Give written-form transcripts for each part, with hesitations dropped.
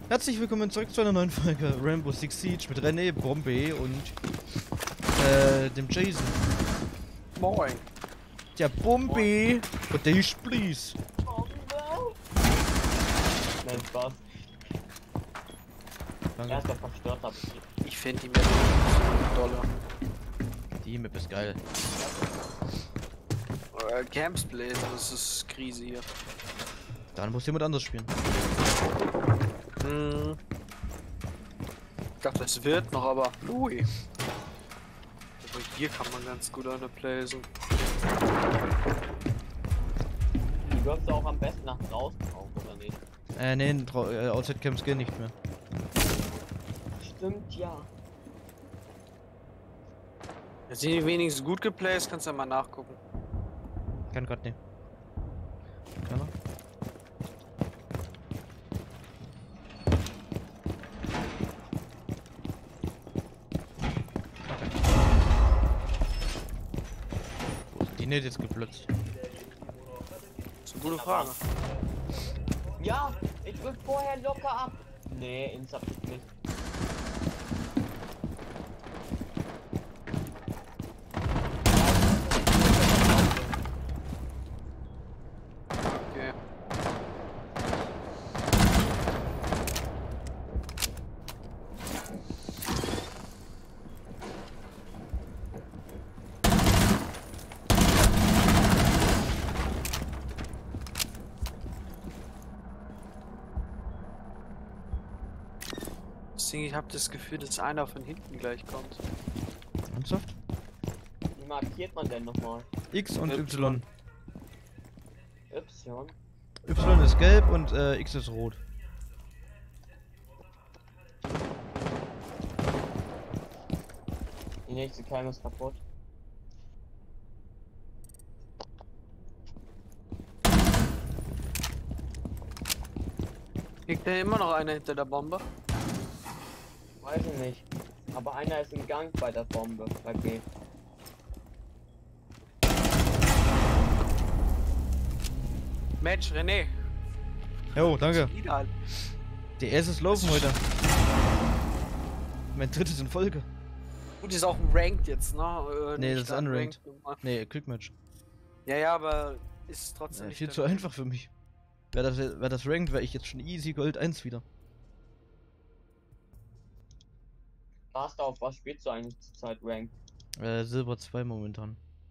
Herzlich willkommen zurück zu einer neuen Folge Rainbow Six Siege mit René, Bombe und dem Jason. Moin. Der Bombe und der Splees. Nein, Spaß. Danke. Er ist der verstört, hab ich. Ich finde die Map dolle. Die Map ist geil. Camps Blaze, das ist Krise hier. Dann muss jemand anders spielen. Ich dachte, es wird noch, aber ui. Aber hier kann man ganz gut eine blazen. Die wirfst du auch am besten nach draußen auf, oder nicht? Nee, Outside Camps gehen nicht mehr. Stimmt, ja. Jetzt sind die wenigstens gut geplaced, kannst du ja mal nachgucken. Kann grad nicht. Kann er? Wo ist die nicht jetzt geplotzt? Das ist eine gute Frage. Ja, ich drück vorher locker ab. Nee, Insta nicht. Okay. Deswegen, ich habe das Gefühl, dass einer von hinten gleich kommt. Ernsthaft? Wie markiert man denn nochmal? X und Y. Y? Y ist gelb und X ist rot. Die nächste Keim ist kaputt. Liegt da immer noch einer hinter der Bombe? Weiß ich nicht. Aber einer ist im Gang bei der Bombe, bei B. Mensch, René. Jo, danke. Ideal. Die erstes laufen heute. Mein drittes in Folge. Gut, ist auch ein Ranked jetzt, ne? Nee, Nicht das ist unranked. Nee, Quickmatch. Ja, aber ist trotzdem Ja, nicht viel der zu Ranked. einfach für mich. Wäre das ranked, wäre ich jetzt schon easy Gold 1 wieder. Warst du auf was spielst du eigentlich zurzeit Rank? Silber 2 momentan.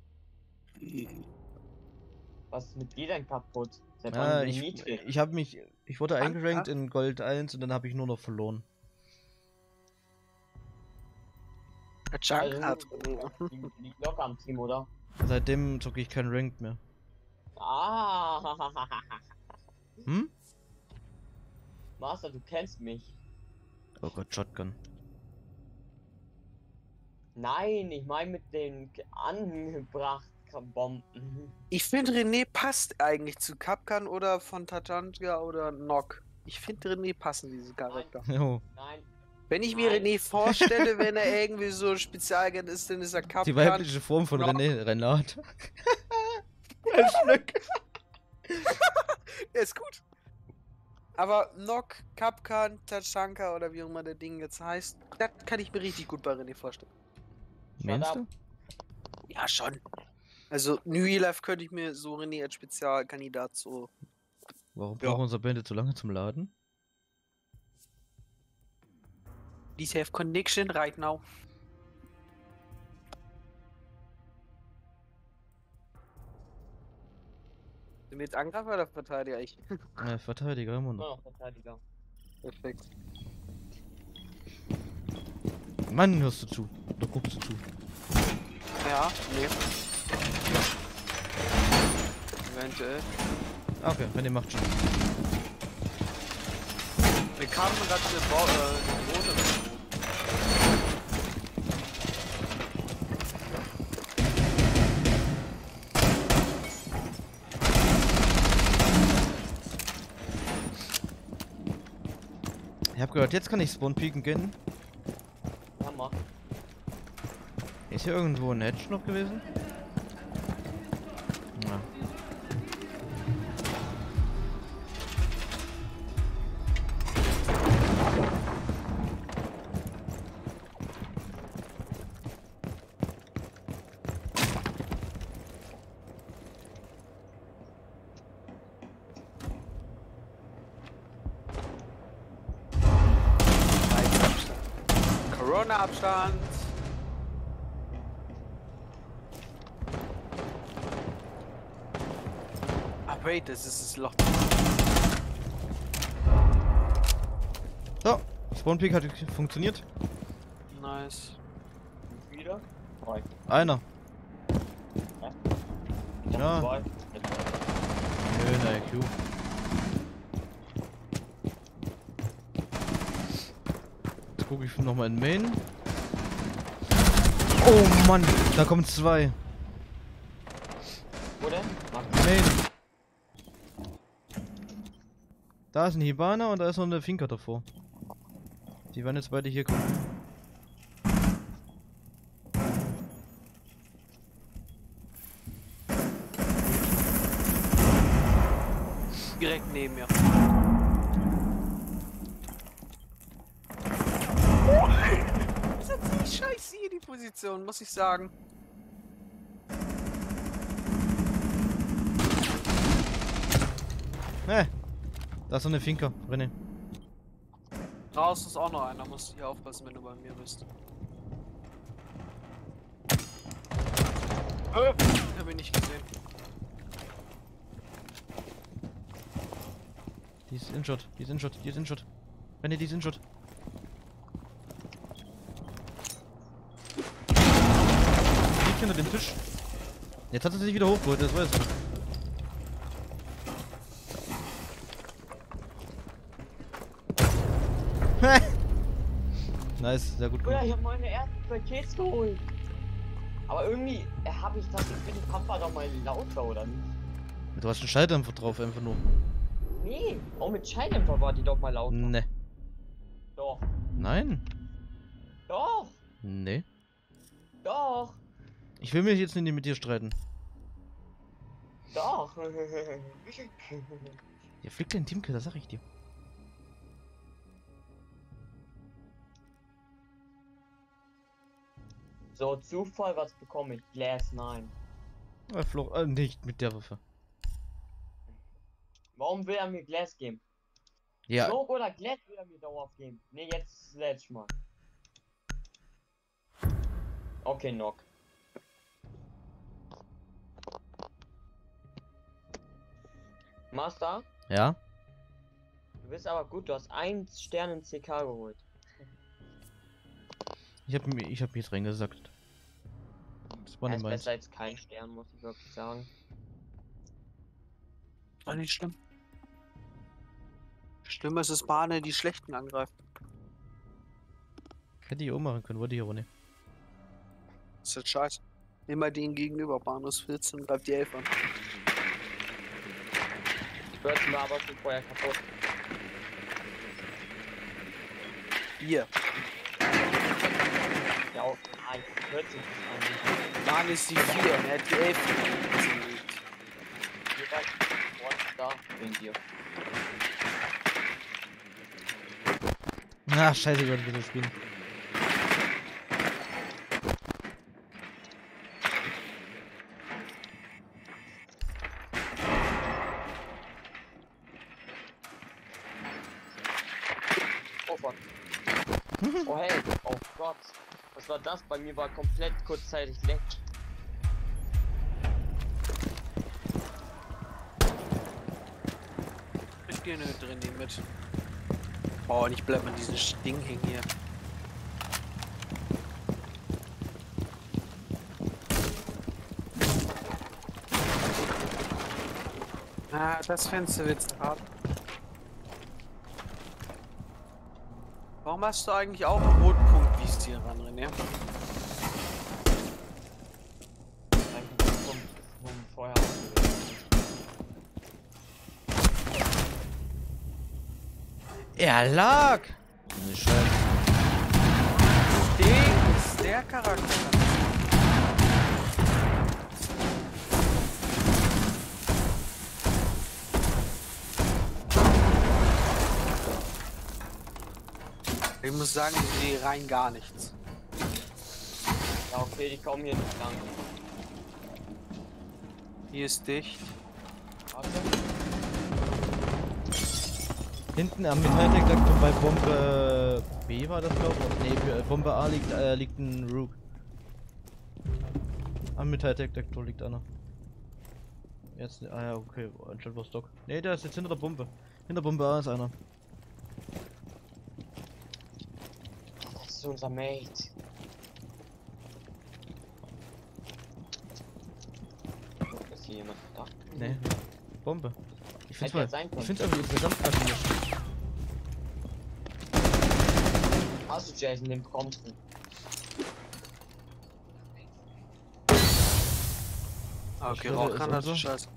Was ist mit dir denn kaputt? Seit wann Ja, bist du niedrig? ich wurde eingerankt in Gold 1 und dann habe ich nur noch verloren. Der Junk hat. Die liegt locker am Team, oder? Seitdem zocke ich kein Ranked mehr. Ah, Hm? Master, du kennst mich. Oh Gott, Shotgun. Nein, ich meine mit den angebrachten Bomben. Ich finde René passt eigentlich zu Kapkan oder von Tatanka oder Nock. Ich finde René passen diese Charakter. Jo. Nein, Wenn ich mir Nein. René vorstelle, wenn er irgendwie so ein Spezialagent ist, dann ist er Kapkan. Die weibliche Form von Nock. Renat. Ein Schluck. Der ist gut. Aber Nock, Kapkan, Tatanka oder wie auch immer der Ding jetzt heißt, das kann ich mir richtig gut bei René vorstellen. Meinst du? Ja, schon. Also, New Real Life könnte ich mir so René als Spezialkandidat so. Warum Ja. braucht unser Bände zu lange zum Laden? Please have connection right now. Sind wir jetzt Angreifer oder Verteidiger? Ich. Verteidiger immer noch. noch Verteidiger. Perfekt. Mann, hörst du zu. Oder guckst du zu. Ja, nee. Eventuell. Ah, okay, wenn ihr macht schon. Wir kamen gerade eine Drohne. Ich hab gehört, jetzt kann ich Spawn peeken gehen. Ja, mach. Ist hier irgendwo ein Hedge noch gewesen? Ja. Corona-Abstand. Ah, wait, das ist das Loch. So, Spawnpick hat funktioniert. Nice. Wieder? Zwei. Einer. Ich hab Ja. zwei. Schöner IQ. Jetzt gucke ich nochmal in Main. Oh Mann, da kommen zwei. Wo denn? Main. Da ist ein Hibana und da ist noch eine Finca davor. Die werden jetzt beide hier kommen. Direkt neben mir. Das ist ziemlich scheiße hier, die Position, muss ich sagen. Da ist noch eine Finca, René. Draußen ist auch noch einer, musst du hier aufpassen, wenn du bei mir bist. Hab ich nicht gesehen. Die ist inshot, die ist inshot, die ist inshot. René, die ist inshot. Liegt hinter dem Tisch. Jetzt hat er sich wieder hochgeholt, das weiß ich. Nice, sehr gut Oder gemacht. ich hab meine ersten Pakets geholt. Aber irgendwie habe ich das für die Pampa doch mal lauter, oder nicht? Du hast einen Schalldämpfer drauf, einfach nur. Nee, auch mit Schalldämpfer war die doch mal lauter. Ne. Doch, Nein. doch, Nee. doch, Ich will mich jetzt nicht mit dir streiten. doch. Ihr fliegt den Teamkill, das sag ich dir. So, Zufall, was bekomme ich? Glass 9. Nicht mit der Waffe. Warum will er mir Glass geben? Ja, Smoke oder Glass will er mir dauerhaft geben? Ne, jetzt Sledge mal. Okay, Knock. Master, ja. du bist aber gut, du hast 1 Stern in CK geholt. Ich hab mir jetzt reingesackt. Das war Er nicht ist meins. besser als kein Stern, muss ich wirklich sagen. War nicht schlimm. Schlimmer ist es Bahne, die Schlechten angreifen. Hätte ich auch machen können, wollte ich aber nicht. Das ist jetzt scheiße. Immer den gegenüber, Bahnhofs 14, greift die 11 an. Ich würde mir aber schon vorher kaputt. Hier. Ja, auch 1,40 ist Bahn ist die 4, er hat die 11. jeweils da wegen dir. Na, scheiße, ich wollte wieder spielen. Oh fuck. Oh hey, oh Gott. Was war das? Bei mir war komplett kurzzeitig leck. Ich gehe nicht drin, die mit. Oh, und ich bleib an diesem Ding hängen hier. Ah, das Fenster wird's haben. Warum hast du eigentlich auch einen roten Punkt, wie es dir ran, René? Vom Feuer ausgewählt. Er lag! Nicht scheiße. Ding ist der Charakter. Ich muss sagen, ich sehe rein gar nichts. Ja okay, die kommen hier nicht lang. Hier ist dicht. Warte. Hinten am Metalldeck lag bei Bombe B war das, glaube ich. Nee, für Bombe A liegt ein Rook. Am Metalldetektor liegt einer. Jetzt, ja, okay, anscheinend war Stock. Nee, der ist jetzt hinter der Bombe. Hinter Bombe A ist einer. Das ist unser Mate. Ist hier jemand da? Nee, Bombe. Ich find's Hätte mal, jetzt sein können. ich find's irgendwie insgesamt gerade hier. Hast du Jason, den bekommst du. Okay, schwöre, Rauchgranate, ist so. scheiße.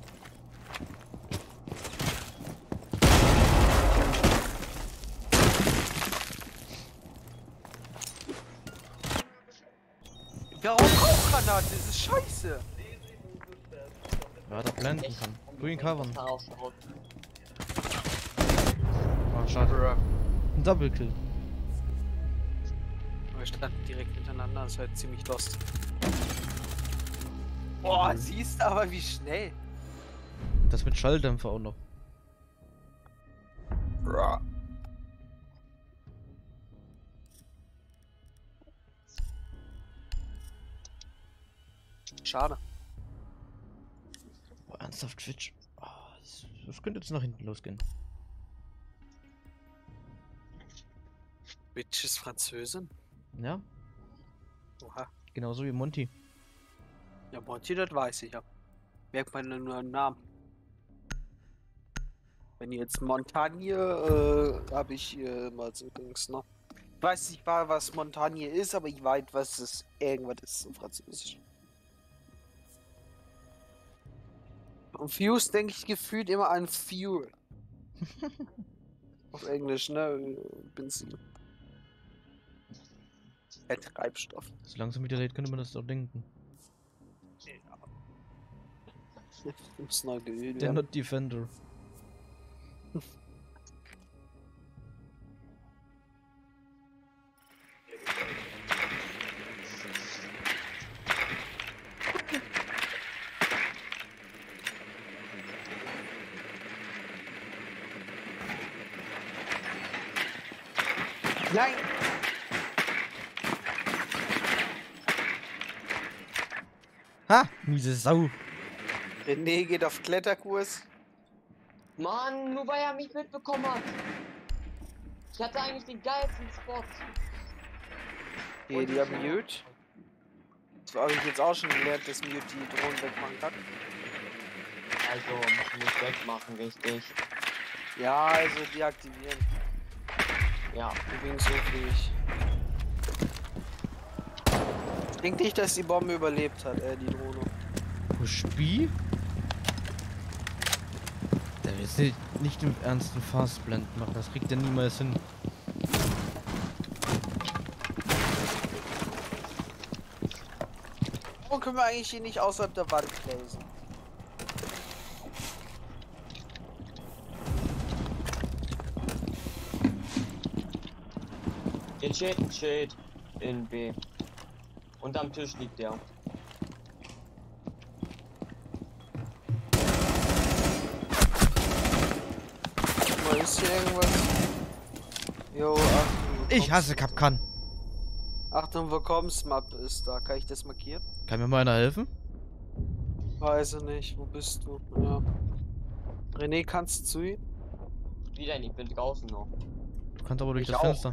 Ja, Rauchgranate, das ist scheiße. Ja, da blenden kann. Green covern. Oh, Ah, schade. Ein Double Kill. Wir standen direkt hintereinander, das ist halt ziemlich lost. Boah, siehst du aber wie schnell. Das mit Schalldämpfer auch noch. Schade. Oh, ernsthaft Twitch. Oh, das könnte jetzt nach hinten losgehen. Bitch ist Französin. Ja, Oha. genauso wie Monty. Ja, Monty, das weiß ich ja. Merkt man nur einen Namen. Wenn jetzt Montagne, habe ich mal so Dings, ne? Ich weiß nicht mal, was Montagne ist, aber ich weiß, was es irgendwas ist im Französischen. Und Fuse denke ich gefühlt immer an Fuel. Auf Englisch, ne? Benzin. Treibstoff. So langsam wieder lädt, könnte man das doch denken. Muss neu geölt Der werden. Not Defender. Nein! Ha! Miese Sau. René geht auf Kletterkurs. Mann, nur weil er mich mitbekommen hat. Ich hatte eigentlich den geilsten Spot. Okay, die haben Mute. Das habe ich jetzt auch schon gelernt, dass Mute die Drohnen wegmachen kann. Also, nicht wegmachen, richtig. Ja, also deaktivieren. Ja. Übrigens so fähig. Ich denke nicht, dass die Bombe überlebt hat, die Drohne. Spiel? Der will jetzt nicht im Ernst einen Fastblend machen, das kriegt er niemals hin. Warum können wir eigentlich hier nicht außerhalb der Wand blazen? Den Schild in B. Und am Tisch liegt der. Mal ist hier irgendwas? Jo, Achtung. Ich hasse Kapkan. Achtung, Willkommensmap ist da. Kann ich das markieren? Kann mir mal einer helfen? Weiß ich nicht. Wo bist du? Ja. René, kannst du zu ihm? Wieder nicht, ich bin draußen noch. Du kannst aber durch Ich das auch. Fenster.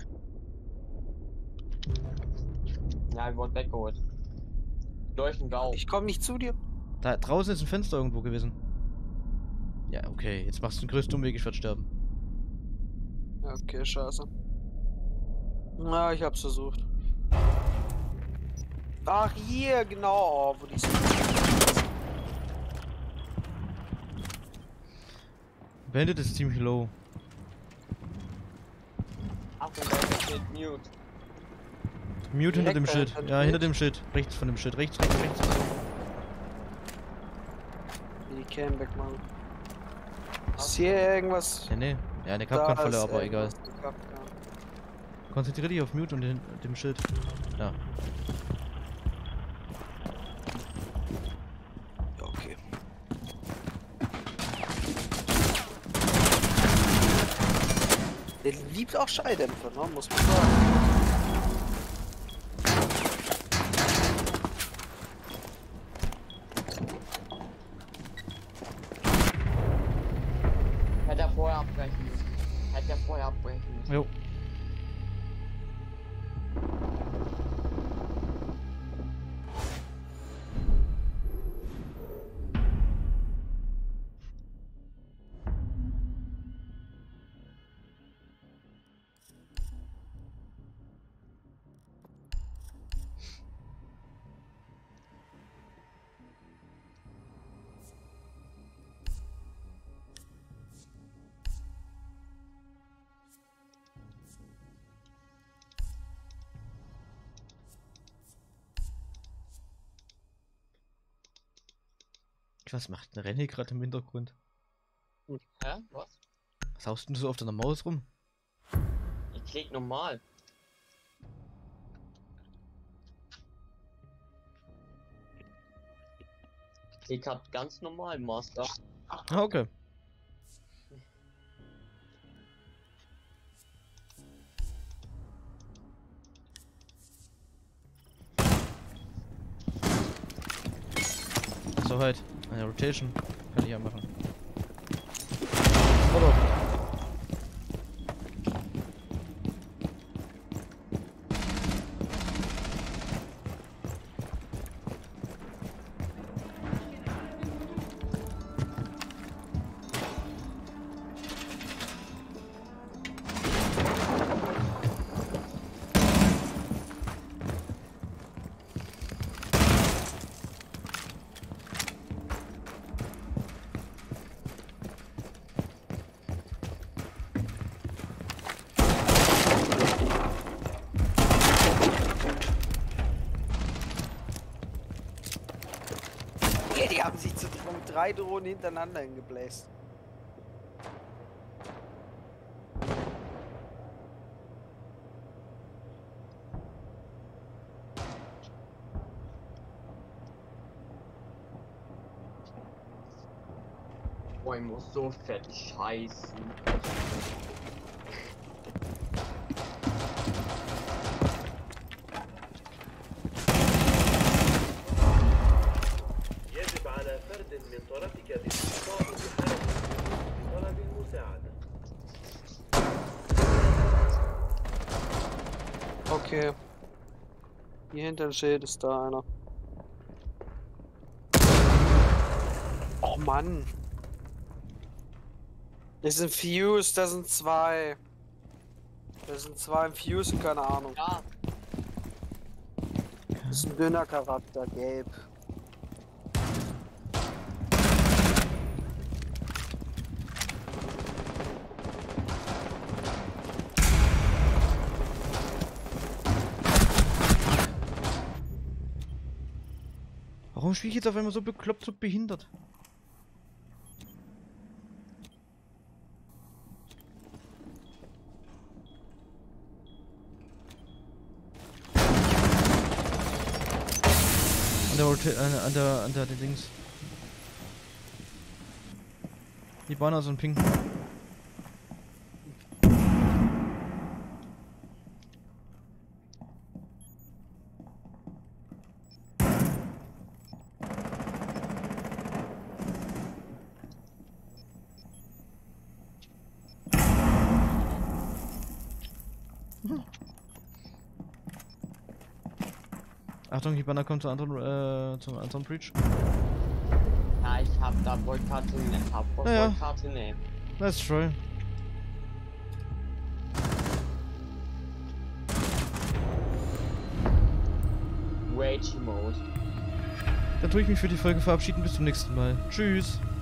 Ja, ich wurde weggeholt. Leuchten Gau. Ich komme nicht zu dir. Da draußen ist ein Fenster irgendwo gewesen. Ja, okay, jetzt machst du den größten Umweg, ich werde sterben. Ja, okay, scheiße. Na, ich hab's versucht. Ach, hier, genau, oh, wo die sind. Bandit ist ziemlich low. Achtung, da steht Mute. Mute hinter dem Direkt Schild. hinter Ja, dem hinter Schild. dem Schild. Rechts von dem Schild. Rechts, rechts, rechts. Die Cam wegmachen. Ist hier irgendwas? Ja, nee. Ja, eine Da Kapkan-Falle, ist aber egal. irgendwas, eine Kapkan. Konzentriere dich auf Mute und dem Schild. Ja. Ja, okay. Der liebt auch Schalldämpfer, ne? Muss man sagen. Hätte er vorher abbrechen müssen. Hätte er vorher abbrechen müssen. Jo. Was macht ein René gerade im Hintergrund? Hä? Was? Was haust denn du so auf deiner Maus rum? Ich klick normal. Ich klick halt ganz normal, Master. Ah, okay. So halt. Eine Rotation. Kann ich ja machen. Oder? Ja, die haben sich zu 3 Drohnen hintereinander hingebläst. Boah, ich muss so fett scheißen. يجب على فرد من طرفك الاتصال بحركة لطلب المساعدة. Okay. Hier hinter dem Schild ist da einer. Oh Mann. Das sind Fuse, das sind 2. Das sind 2 im Fuse und keine Ahnung. Ja, Das ist ein dünner Charakter, gelb. Warum spiele ich jetzt auf einmal so bekloppt, so behindert? An der Dings. Die bauen also einen Ping. Achtung, die Banner kommt zum anderen Breach. ja, ich hab da Vollkarte Naja. nehmen. Let's try. Rage Mode. Dann tue ich mich für die Folge verabschieden. Bis zum nächsten Mal. Tschüss.